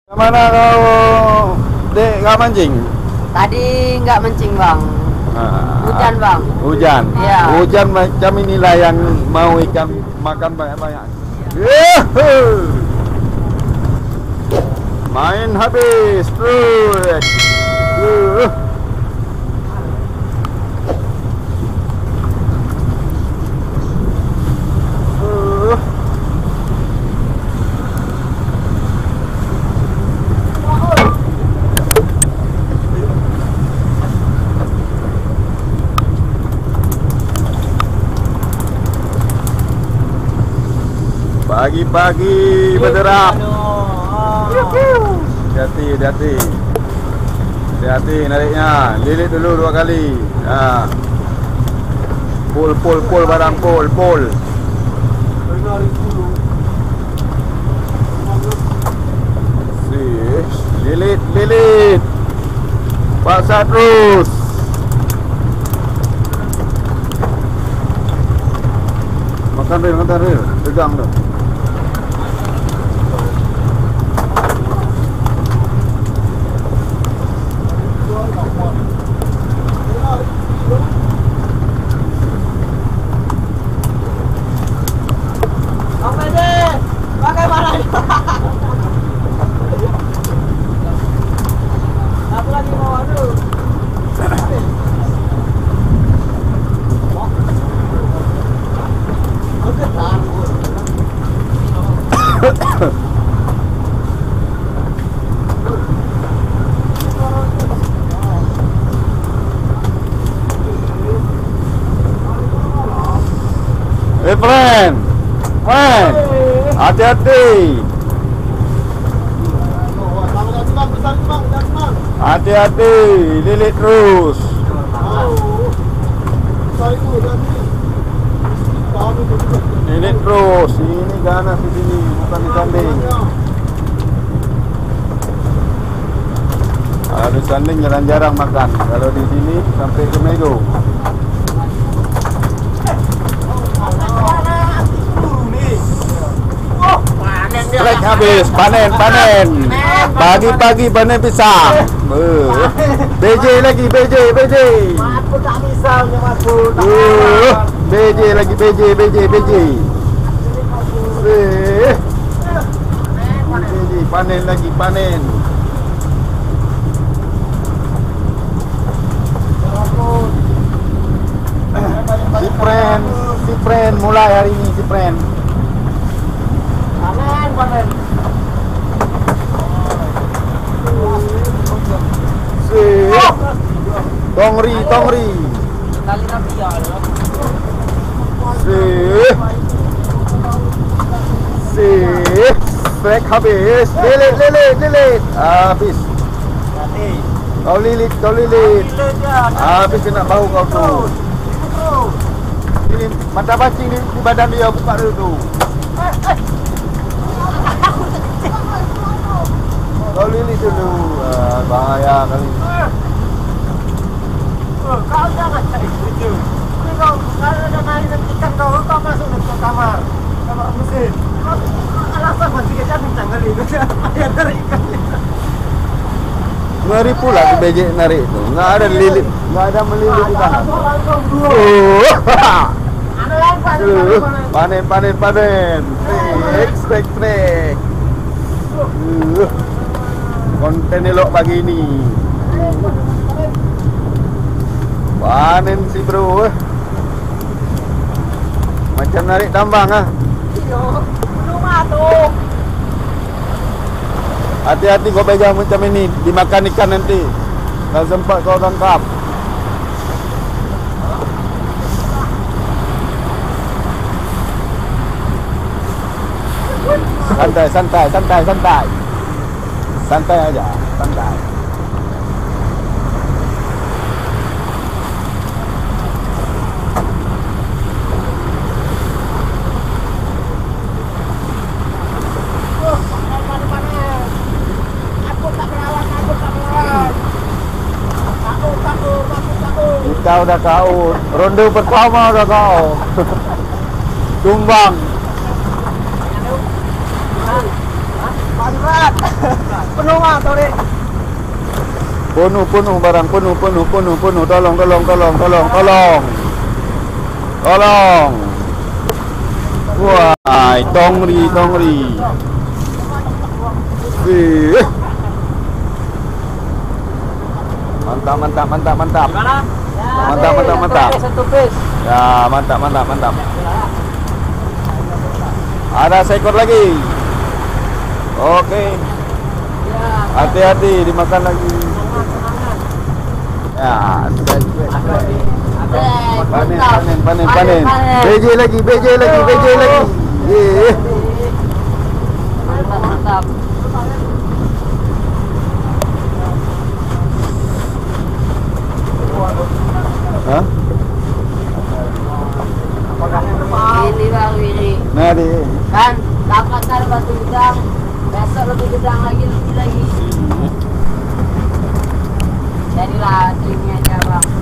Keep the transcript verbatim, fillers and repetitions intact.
Mana kau dek nggak mancing? Tadi nggak mancing bang. Ah, Hujan bang. Hujan. Iya. Hujan macam inilah yang mau ikan makan banyak-banyak. Yuhu. Main habis terus. Uh. Uh. Pagi-pagi berderap. Hati-hati, hati-hati. Hati-hati nariknya. Lilit dulu dua kali. Ha. Pul, pul, pul barang pul, pul. Sih, lilit, lilit. Paksa terus. Makan ril, makan ril. Tegang tu. Hey friend, friend, hati-hati, hati-hati, lilit terus. Lilit terus, ini ganas di sini, bukan di sanding. Kalau di sanding jarang-jarang makan, kalau di sini sampai ke Mego. Strike habis, panen, panen. Pagi-pagi panen pisang. Uh. B J lagi, B J, B J. Aku tak bisa nyamaku. Uh. B J lagi, B J, B J, B J. Eh. B J, panen lagi, panen. Si friend, si friend mulai hari ini si friend. Panen, panen. Si Tongri, Tongri. Kali nanti ya. Si Si Strike habis. Lilit, lilit, lilit. Habis. Kau lilit, kau lilit. Habis kena bau kau tu. Ini mata pancing di, di badan dia, buka dulu tu. Kau lilit dulu. Ah, bahaya kali. Kau jangan cari itu. Kau kalau ada main ikan kau, kau masuk ke kamar. Kamar mesin. Alasan masih kita bintang kali itu. Ayat dari ikan. Ngeri pula si B J narik tu. Enggak ada lilit, enggak ada melilit di tangan. Oh. Panen, panen, panen. Strike, strike, strike. Uh. Konten elok pagi ini. Panen si bro. Macam narik tambang ah. Rumah tuh. Hati-hati kau pegang macam ini, dimakan ikan nanti. Tak sempat kau tangkap. Santai, santai, santai, santai. Santai aja, santai. Kita udah kau, ronde pertama udah kau. Tumbang. Berat. sorry. Penuh, penuh barang, penuh, penuh, penuh, penuh. Tolong, tolong, tolong, tolong, tolong. Tolong. Wah, tongri, tongri. Eh. Mantap, mantap, mantap, mantap. Mantap, mantap, mantap. Satu piece. Ya, mantap, mantap, mantap. Ada seekor lagi. Oke. Hati-hati dimakan lagi. Ya, panen, panen, panen, panen. B J lagi, B J lagi, B J lagi. Ye. Mantap, mantap. Hah? Ini bang, ini. Nah, di. Kan, dapat kan batu udang. Besok lebih gedang lagi, lebih lagi. Jadilah timnya aja bang.